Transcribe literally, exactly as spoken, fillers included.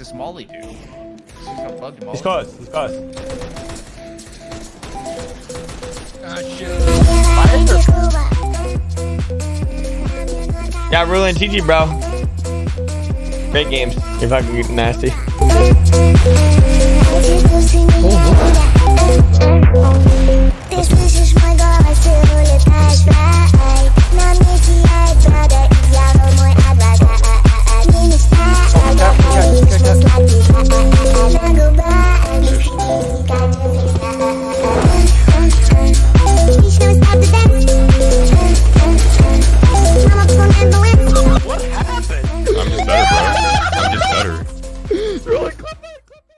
this Molly do? He's got bugged Molly. He's close. He's close. Ah, shit. Yeah, ruling T G, bro. Great games. You're fucking nasty. Oh,